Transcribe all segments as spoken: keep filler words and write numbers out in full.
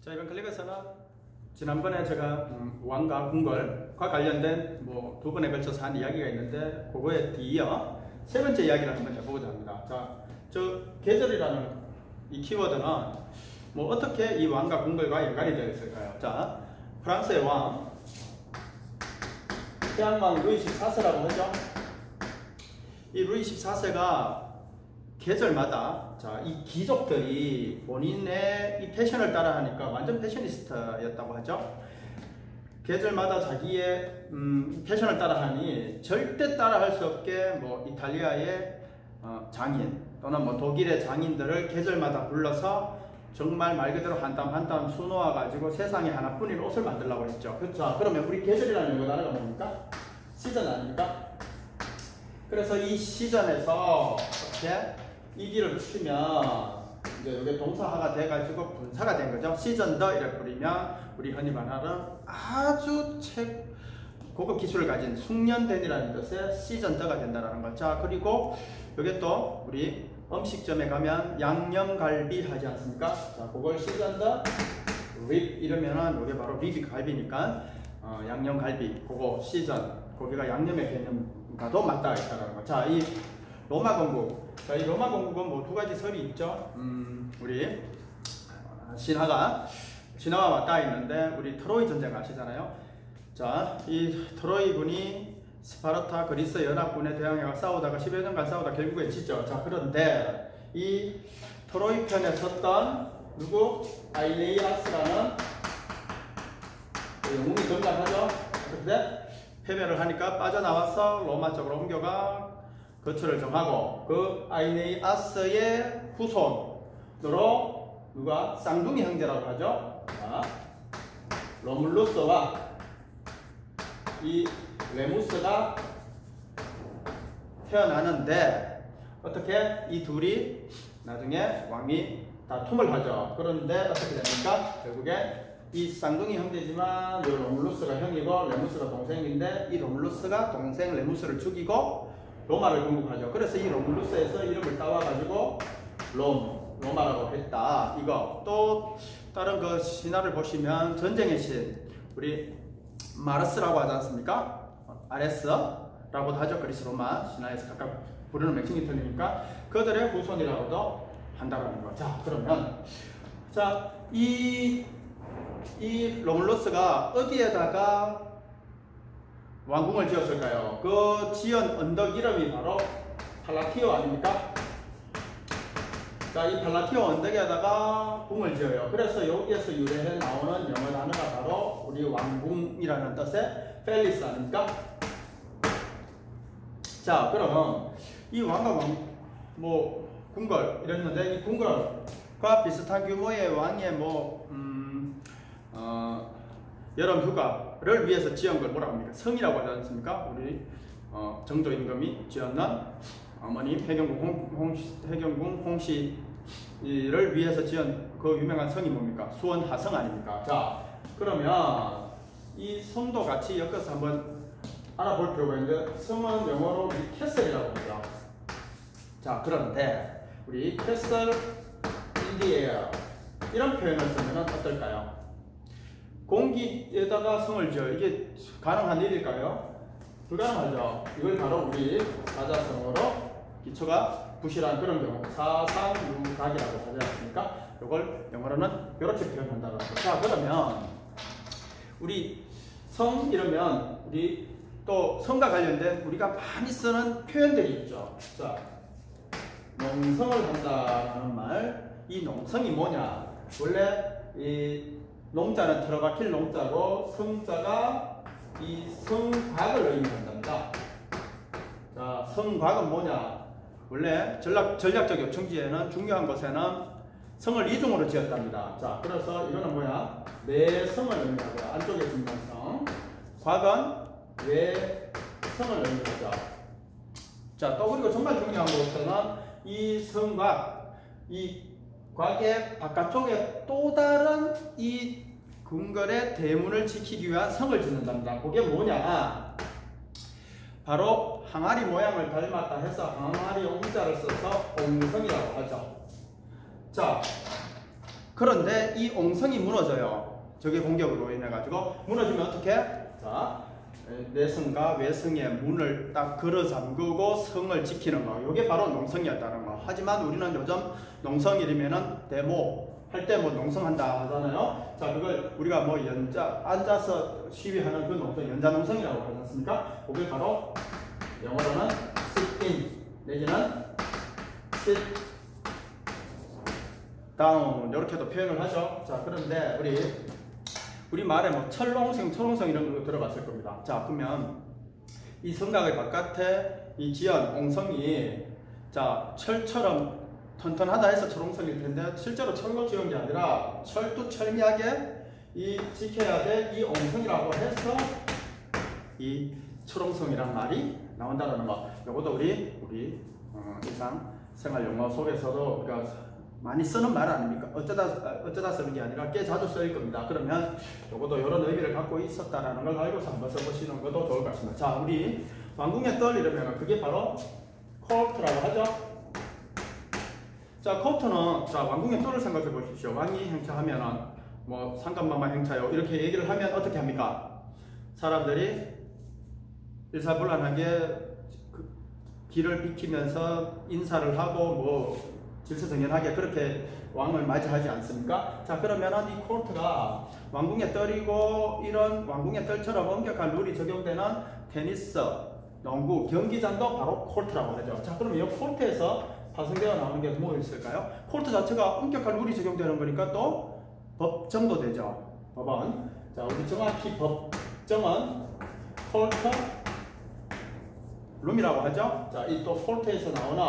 자, 이번 클립에서는 지난번에 제가 음, 왕과 궁궐과 관련된 뭐 두 번에 걸쳐서 한 이야기가 있는데 그거에 뒤이어 세 번째 이야기를 한번 해보고자 합니다. 자, 저 계절이라는 이 키워드는 뭐 어떻게 이 왕과 궁궐과 연관이 되어 있을까요? 자, 프랑스의 왕 태양왕 루이 십사 세라고 하죠. 이 루이 십사 세가 계절마다 자, 이 귀족들이 본인의 이 패션을 따라하니까 완전 패셔니스타였다고 하죠. 계절마다 자기의 음, 패션을 따라하니 절대 따라할 수 없게 뭐 이탈리아의 어, 장인 또는 뭐 독일의 장인들을 계절마다 불러서 정말 말 그대로 한 땀 한 땀 수놓아 가지고 세상에 하나뿐인 옷을 만들려고 했죠. 그렇죠. 그러면 우리 계절이라는 용어 단어가 뭡니까? 시즌 아닙니까? 그래서 이 시즌에서 이렇게 이기를 붙이면 이제 이게 동사화가 돼가지고 분사가 된 거죠. 시즌 더 이렇게 부리면 우리 흔히 말하는 아주 책 고급 기술을 가진 숙련된이라는 뜻의 시즌 더가 된다는 거. 자, 그리고 이게 또 우리 음식점에 가면 양념갈비 하지 않습니까? 자, 그걸 시즌 더 립 이러면은 이게 바로 립이 갈비니까 어, 양념갈비 그거 시즌 거기가 양념의 개념과도 맞닿아 있다는 거. 자, 이 로마 건국. 자, 이 로마 건국은 뭐 두 가지 설이 있죠. 음, 우리 신화가 신화와 맞닿아 있는데 우리 트로이 전쟁 아시잖아요. 자, 이 트로이 군이 스파르타 그리스 연합군에 대항해가 싸우다가 십여 년간 싸우다 결국에 지죠. 자, 그런데 이 트로이 편에 섰던 누구? 아이레이아스라는 영웅이 등장하죠. 그런데 패배를 하니까 빠져나와서 로마 쪽으로 옮겨가 거처를 정하고 그 아이네이아스의 후손으로 누가 쌍둥이 형제라고 하죠. 자, 로물루스와 이 레무스가 태어나는데 어떻게 이 둘이 나중에 왕이 다툼을 하죠. 그런데 어떻게 됩니까? 결국에 이 쌍둥이 형제지만 이 로물루스가 형이고 레무스가 동생인데 이 로물루스가 동생 레무스를 죽이고 로마를 건국하죠. 그래서 이 로물루스에서 이름을 따와가지고 롬, 로마라고 했다. 이거 또 다른 그 신화를 보시면 전쟁의 신 우리 마르스라고 하지 않습니까? 아레스라고도 하죠. 그리스 로마 신화에서 각각 부르는 명칭이 틀리니까 그들의 후손이라고도 한다는 거. 자, 그러면 자, 이, 이 로물루스가 어디에다가 왕궁을 지었을까요? 그 지은 언덕 이름이 바로 팔라티오 아닙니까? 자, 이 팔라티오 언덕에다가 궁을 지어요. 그래서 여기에서 유래해 나오는 영어 단어가 바로 우리 왕궁이라는 뜻의 펠리스 아닙니까? 자, 그럼 이 왕과 왕, 뭐 궁궐 이랬는데 이 궁궐과 비슷한 규모의 왕의 뭐 음, 어, 여름 휴가를 위해서 지은 걸 뭐라고 합니까? 성이라고 하지 않습니까? 우리 어, 정조 임금이 지었는 어머니 해경궁 홍, 홍, 해경궁 홍씨를 위해서 지은 그 유명한 성이 뭡니까? 수원 하성 아닙니까? 자, 그러면 이 성도 같이 엮어서 한번 알아볼 필요가 있는데 성은 영어로 우리 캐슬이라고 하죠. 자, 그런데 우리 캐슬 인디에어 이런 표현을 쓰면 어떨까요? 공기에다가 성을 지어 이게 가능한 일일까요? 불가능하죠. 이걸 바로 우리 사자성어로 기초가 부실한 그런 경우 사상유각이라고 하지 않습니까? 이걸 영어로는 이렇게 표현한다고 합니다. 자, 그러면 우리 성 이러면 우리 또 성과 관련된 우리가 많이 쓰는 표현들이 있죠. 자, 농성을 한다는 말, 이 농성이 뭐냐? 원래 이 농자는 들어박힐 농자고 성자가 이 성곽을 의미한답니다. 자, 성곽은 뭐냐? 원래 전략, 전략적 요청지에는 중요한 곳에는 성을 이중으로 지었답니다. 자, 그래서 이거는 뭐야? 내성을 의미하고요. 안쪽에 있는 성. 곽은 외성을 의미하죠. 자, 또 그리고 정말 중요한 곳에는 이 성곽, 이 곽의 바깥쪽에 또 다른 이 궁궐의 대문을 지키기 위한 성을 짓는답니다. 그게 뭐냐? 바로 항아리 모양을 닮았다 해서 항아리 옹자를 써서 옹성이라고 하죠. 자, 그런데 이 옹성이 무너져요. 적의 공격으로 인해 가지고 무너지면 어떻게? 자, 내성과 외성의 문을 딱 걸어 잠그고 성을 지키는 거. 이게 바로 농성이었다는 거. 하지만 우리는 요즘 농성이라면은 데모 할 때 뭐 농성한다 하잖아요. 자, 그걸 우리가 뭐 연자 앉아서 시위하는 그 농성, 연자 농성이라고 하지 않습니까? 그게 바로 영어로는 sit in 내지는 sit down 이렇게도 표현을 하죠. 자, 그런데 우리 우리 말에 뭐 철롱성, 철옹성 이런 거 들어봤을 겁니다. 자, 그러면 이 성곽의 바깥에 이 지연, 옹성이 자 철처럼 튼튼하다 해서 철옹성일 텐데 실제로 철로 지은 게 아니라 철두철미하게 이 지켜야 될 이 옹성이라고 해서 이 철옹성이란 말이 나온다는 거. 이것도 우리 우리 어, 일상 생활 용어 속에서도 우리가 많이 쓰는 말 아닙니까? 어쩌다 어쩌다 쓰는 게 아니라 꽤 자주 쓰일 겁니다. 그러면 이것도 이런 의미를 갖고 있었다라는 걸 알고서 한번 써보시는 것도 좋을 것 같습니다. 자, 우리 왕궁의 뜰 이러면 그게 바로 코르트라고 하죠. 자, 코르트는 자 왕궁의 뜰을 생각해 보십시오. 왕이 행차하면은 뭐 상감마마 행차요 이렇게 얘기를 하면 어떻게 합니까? 사람들이 일사불란하게 그 길을 비키면서 인사를 하고 뭐 질서정연하게 그렇게 왕을 맞이하지 않습니까? 자, 그러면은 이 코르트가 왕궁의 뜰이고 이런 왕궁의 뜰처럼 엄격한 룰이 적용되는 테니스, 농구, 경기장도 바로 코르트라고 하죠. 자, 그러면 이 코르트에서 파생되어 나오는 게 뭐 있을까요? 코르트 자체가 엄격한 룰이 적용되는 거니까 또 법정도 되죠. 법은. 자, 우리 정확히 법정은 코르트 룸이라고 하죠. 자, 이 또 코르트에서 나오는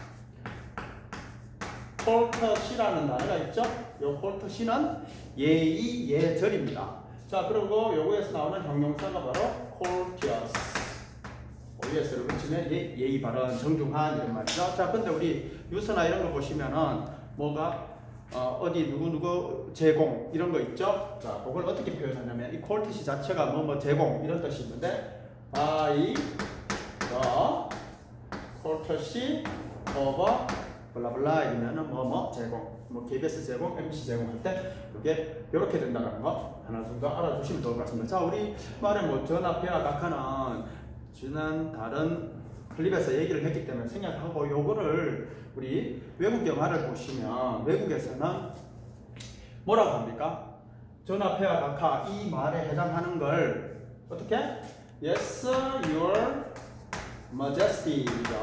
코르트시라는 단어가 있죠. 이 코르트시는 예의, 예절입니다. 자, 그리고 요거에서 나오는 형용사가 바로 courteous. 오에스를 붙이면 예, 예의 바른, 정중한 이런 말이죠. 자, 근데 우리 유서나 이런 거 보시면은 뭐가 어, 어디 누구누구 제공 이런 거 있죠. 자, 그걸 어떻게 표현하냐면 이 courtesy 자체가 뭐 뭐 제공 이런 뜻이 있는데 by the courtesy of 블라블라 이러면은 뭐 뭐 제공, 뭐 케이비에스 제공, 엠비씨 제공할 때 이게 이렇게 된다는 거 하나 정도 알아두시면 좋을 것 같습니다. 자, 우리 말에 뭐 전화, 배아, 각하는 지난 다른 클립에서 얘기를 했기 때문에 생략하고 요거를 우리 외국 영화를 보시면 외국에서는 뭐라고 합니까? 전화, 배아, 각하 이 말에 해당하는 걸 어떻게? Yes, your majesty죠.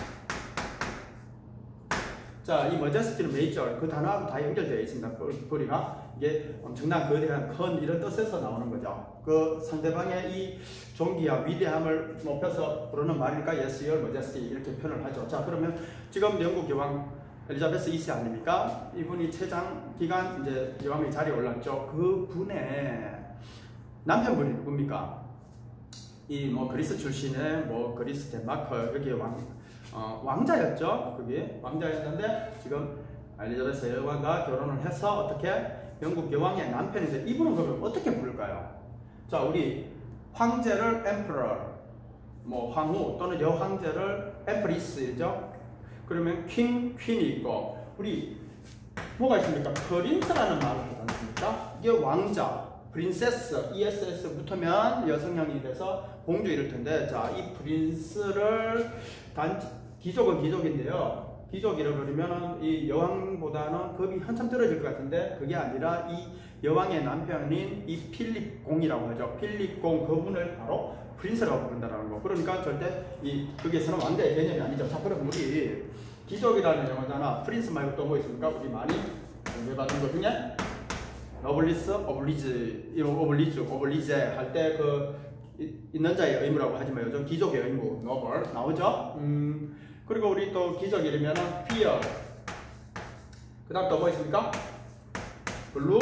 자, 이 majesty는 메이저 그 단어하고 다 연결되어 있습니다. 거리가 이게 엄청난 거대한 큰 이런 뜻에서 나오는 거죠. 그 상대방의 이 존귀와 위대함을 높여서 부르는 말이니까 Yes, Your Majesty 이렇게 표현을 하죠. 자, 그러면 지금 영국 여왕 엘리자베스 이 세 아닙니까? 이분이 최장 기간 이제 여왕의 자리에 올랐죠. 그 분의 남편분이 누굽니까? 이 뭐 그리스 출신의 뭐 그리스 덴마크 여기 왕 어, 왕자였죠. 그게 왕자였는데 지금 엘리자베스 여왕과 결혼을 해서 어떻게 영국 여왕의 남편인데 이분은 그러면 어떻게 부를까요? 자, 우리 황제를 emperor, 뭐 황후 또는 여황제를 empress이죠. 그러면 king, queen이 있고 우리 뭐가 있습니까? 프린스라는 말을 하지 않습니까? 이게 왕자, 프린세스, 이에스에스 붙으면 여성형이 돼서 공주 이럴 텐데 자, 이 프린스를 단 귀족은 귀족인데요. 귀족이라고 그러면 이 여왕보다는 급이 한참 떨어질 것 같은데 그게 아니라 이 여왕의 남편인 이 필립 공이라고 하죠. 필립 공 그분을 바로 프린스라고 부른다는 거. 그러니까 절대 이 거기에서는 왕자의 개념이 아니죠. 자, 그럼 우리 귀족이라는 영어잖아. 프린스 말고 또 뭐 있습니까? 우리 많이 공부해봤던 것 중에 노블리스, 오블리즈, 이런 오블리즈, 오블리제 할 때 그 있는 자의 의무라고 하지만 요즘 귀족의 의무, 노블 나오죠. 음. 그리고 우리 또 기적이라면 fear 그 다음 또 뭐 있습니까? blue,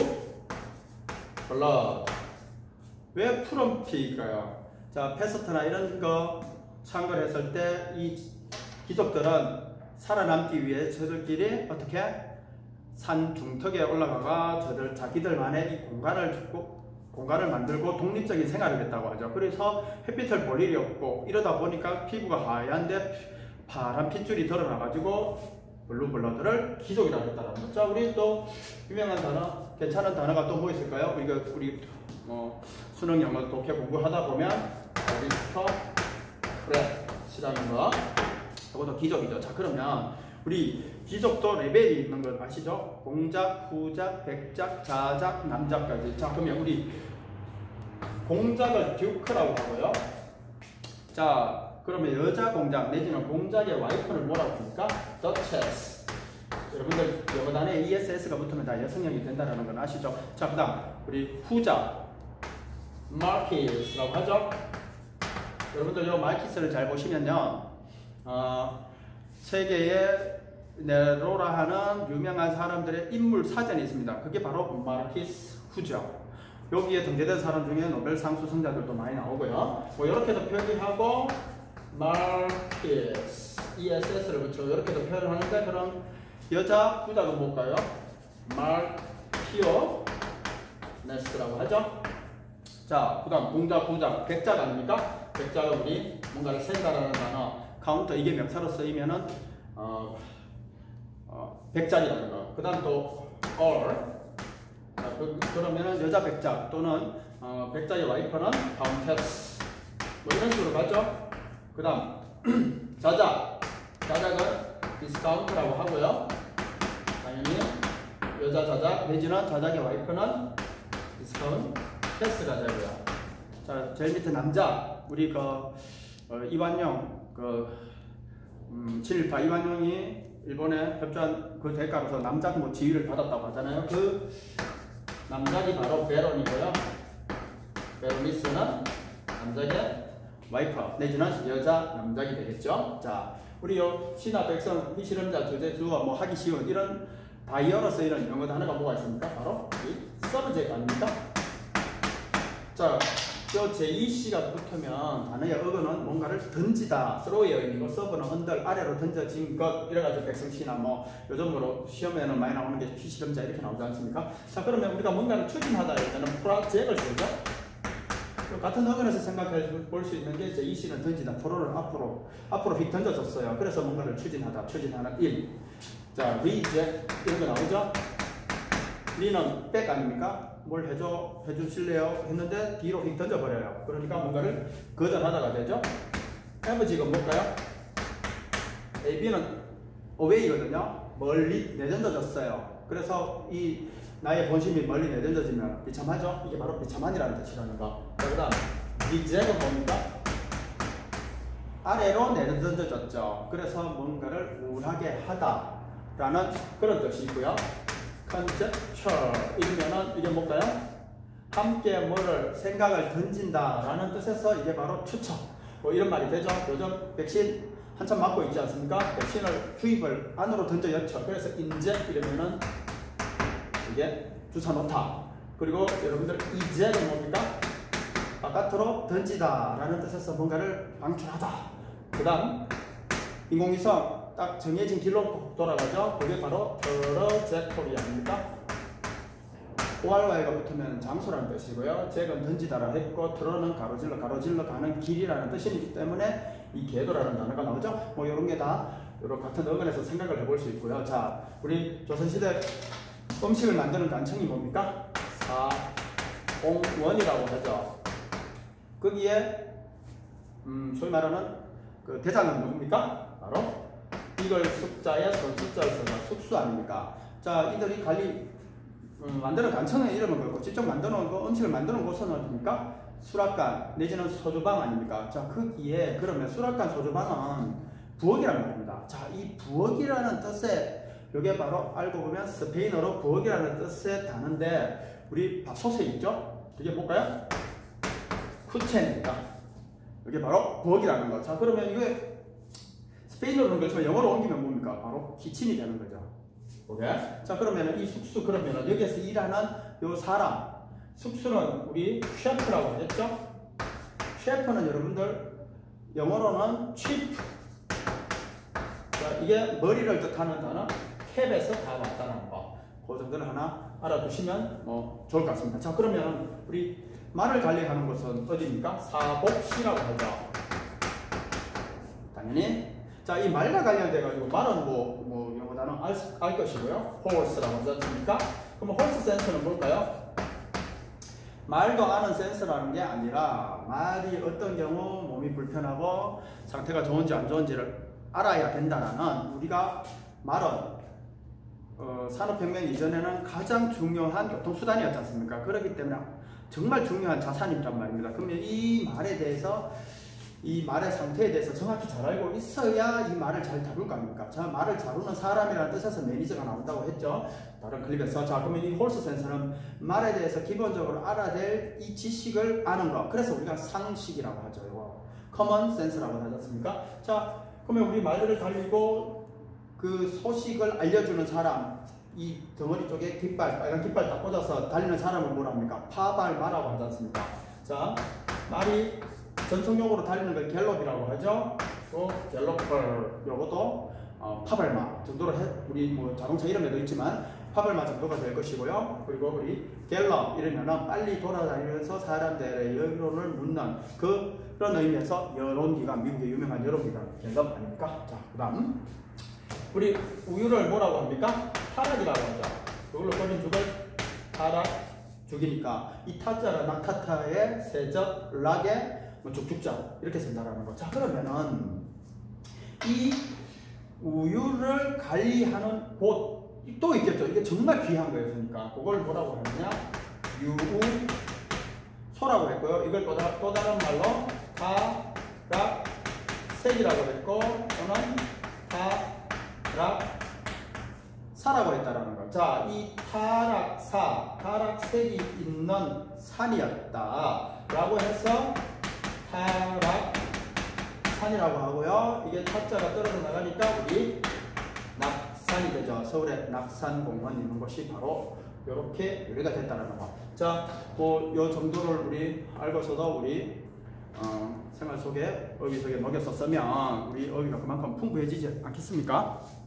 blood 왜 푸른피일까요? 자, 패스트나 이런 거 참고했을 때 이 귀족들은 살아남기 위해 저들끼리 어떻게 산 중턱에 올라가가 저들 자기들만의 이 공간을 주고 공간을 만들고 독립적인 생활을 했다고 하죠. 그래서 햇빛을 볼 일이 없고 이러다 보니까 피부가 하얀데 파란 핏줄이 드러나가지고 블루 블러드를 귀족이라고 했다는 거죠. 자, 우리 또 유명한 단어, 괜찮은 단어가 또 뭐 있을까요? 우리가 우리 뭐 수능 영어 독해 공부하다 보면 어리스토크래시라는 거, 이것도 귀족이죠. 자, 그러면 우리 귀족도 레벨이 있는 걸 아시죠? 공작, 후작, 백작, 자작, 남작까지. 자, 그러면 우리 공작을 듀크라고 하고요. 자, 그러면 여자 공작 내지는 공작의 와이프를 뭐라고 합니까? 더체스. 여러분들 영어단에 이에스에스가 붙으면 다 여성형이 된다는 건 아시죠? 자, 그 다음 우리 후작 마키스라고 하죠. 여러분들 요 마키스를 잘 보시면요, 어, 세계의 네로라 하는 유명한 사람들의 인물 사전이 있습니다. 그게 바로 마키스 후죠. 여기에 등재된 사람 중에 노벨상 수상자들도 많이 나오고요. 뭐 이렇게도 표기하고 마키스 이에스에스를 붙여 이렇게도 표현을 하는데, 그럼 여자 후작은 뭘까요? 마키오네스라고 하죠. 자, 그 다음 공작, 후작, 백작 아닙니까? 백작은 우리 뭔가를 센다라는 단어, 카운터, 이게 명사로 쓰이면은 어, 어, 백작이라는 거. 그 다음 또 all. 자, 그, 그러면은 여자 백작 또는 어, 백작의 와이프는 카운테스, 뭐 이런 식으로 가죠. 그 다음 자작, 자작은 디스카운트라고 하고요. 당연히 여자 자작 내지는 자작의 와이프는 디스카운테스가 되고요. 자, 제일 밑에 남자, 우리 그 어, 이완용 그 음, 친일파 이완용이 일본에 협조한 그 대가로서 남작 뭐 지위를 받았다고 하잖아요. 그 남작이 바로 베론이고요. 베로니스는 남작의 와이프 내지는 여자 남작이 되겠죠. 자, 우리 요 신화 백성 희실험자 주제 주어 뭐 하기 쉬운 이런 바이어로 쓰이는 영어 단어가 뭐가 있습니까? 바로 이 서브젝트 아닙니까? 자, 요 제이 씨가 붙으면 단어의 어근은 뭔가를 던지다, throw의 의미고, 서브는 언덕 아래로 던져진 것, 이래가지고 백성시나 뭐 요즘으로 시험에는 많이 나오는 게 희실험자 이렇게 나오지 않습니까? 자, 그러면 우리가 뭔가를 추진하다 할 때는 프로젝트를 쓰죠. 같은 어근에서 생각해 볼 수 있는 게 제이 씨는 던지다, 프로를 앞으로 앞으로 휙 던져줬어요. 그래서 뭔가를 추진하다, 추진하는 일. 자, 리젝트 이런 거 나오죠. 리는 백 아닙니까? 뭘 해줘, 해주실래요? 했는데 뒤로 휙 던져버려요. 그러니까 뭔가를 거절하다가 되죠. 에버지가 뭘까요? 에이, B는 away거든요. 멀리 내던져졌어요. 그래서 이 나의 본심이 멀리 내던져지면 비참하죠? 이게 바로 비참한이라는 뜻이라는 거. 그 다음 reject은 뭡니까? 아래로 내던져졌죠. 그래서 뭔가를 우울하게 하다 라는 그런 뜻이 있고요. conjecture 이면은 이게 뭘까요? 함께 뭐를 생각을 던진다 라는 뜻에서 이게 바로 추측 뭐 이런 말이 되죠. 요즘 백신 한참 맞고 있지 않습니까? 백신을 주입을 안으로 던져였죠. 그래서 inject 이러면은 이게 주사 놓다. 그리고 여러분들 eject은 뭡니까? 바깥으로 던지다 라는 뜻에서 뭔가를 방출하다. 그 다음 인공위성 딱 정해진 길로 돌아가죠. 그게 바로 트러젝토리 아닙니까? 오알와이가 붙으면 장소라는 뜻이고요. 잭은 던지다라 했고 트러는 가로질러 가로질러 가는 길이라는 뜻이기 때문에 이 궤도라는 단어가 나오죠. 뭐 이런 게 다 이런 같은 어근에서 생각을 해볼 수 있고요. 자, 우리 조선시대 음식을 만드는 간청이 뭡니까? 사공원이라고 하죠. 거기에 음, 소위 말하는 그 대장은 누굽니까? 바로 이걸 숫자에 선 숫자를 써서 숙수 아닙니까? 자, 이들이 관리 음, 만드는 간청의 이름은 그렇고 직접 만드는 거, 음식을 만드는 곳은 어디입니까? 수락관 내지는 소주방 아닙니까? 자, 거기에 그러면 수락관 소주방은 부엌이란 말입니다. 자, 이 부엌이라는 뜻의 이게 바로 알고 보면 스페인어로 부엌이라는 뜻의 단어인데 우리 밥솥에 있죠? 이게 뭘까요? 쿠첸입니다. 이게 바로 부엌이라는 거. 자, 그러면 이게 스페인어로는 그렇지만 영어로 옮기면 뭡니까? 바로 키친이 되는 거죠. 오케이? 자, 그러면 이 숙수, 그러면 여기에서 일하는 요 사람, 숙수는 우리 셰프라고 했죠? 셰프는 여러분들 영어로는 chief. 자, 이게 머리를 뜻하는 단어, 캡에서 다 왔다는 거. 그 정도는 하나 알아두시면 뭐 좋을 것 같습니다. 자, 그러면 우리 말을 관리하는 곳은 어디입니까? 사복시라고 하죠. 당연히. 자, 이 말과 관련돼 가지고 말은 뭐, 뭐 영어 단어 알, 알 것이고요. horse라고 하지 않습니까? 그럼 horse 센스는 뭘까요? 말도 아는 센스라는 게 아니라 말이 어떤 경우 몸이 불편하고 상태가 좋은지 안 좋은지를 알아야 된다는 우리가 말은 어, 산업혁명 이전에는 가장 중요한 교통수단이었지 않습니까? 그렇기 때문에 정말 중요한 자산이란 말입니다. 그러면 이 말에 대해서 이 말의 상태에 대해서 정확히 잘 알고 있어야 이 말을 잘 다룰 거 아닙니까? 자, 말을 다루는 사람이라는 뜻에서 매니저가 나온다고 했죠. 다른 클립에서. 자, 그러면 이 홀스 센서는 말에 대해서 기본적으로 알아야 될 이 지식을 아는 거. 그래서 우리가 상식이라고 하죠. 이거. 커먼 센스라고 하지 않습니까? 자, 그러면 우리 말들을 달리고 그 소식을 알려주는 사람, 이 덩어리 쪽에 깃발, 빨간 깃발 딱 꽂아서 달리는 사람을 뭐라 합니까? 파발마라고 하지 않습니까? 자, 말이 전통용어로 달리는 걸 갤럽이라고 하죠. 또 갤러퍼 요것도 어, 파발마 정도로 해, 우리 뭐 자동차 이름에도 있지만 파발마 정도가 될 것이고요. 그리고 우리 갤럽 이러면은 빨리 돌아다니면서 사람들의 여론을 묻는 그런 의미에서 여론기관, 미국의 유명한 여론기관 갤럽 아닙니까? 자, 그다음 우리 우유를 뭐라고 합니까? 타락이라고 하죠. 그걸로 꺼낸 죽을 타락 죽이니까 이 타자가 낙타타의 세적 락의 뭐 죽죽자 이렇게 쓴다라는 거. 자, 그러면은 이 우유를 관리하는 곳 또 있겠죠. 이게 정말 귀한 거예요. 그러니까 그걸 뭐라고 하느냐? 유우소라고 했고요. 이걸 또, 다, 또 다른 말로 타락색이라고 했고 또는 타락사라고 했다라는 거. 자, 이 타락사, 타락색이 있는 산이었다라고 해서 타락산이라고 하고요. 이게 타자가 떨어져 나가니까 우리 낙산이 되죠. 서울에 낙산공원 있는 곳이 바로 이렇게 유래가 됐다는 거. 자, 뭐 요 정도를 우리 알고서도 우리 어, 생활 속에 어휘 속에 녹였었으면 우리 어휘가 그만큼 풍부해지지 않겠습니까?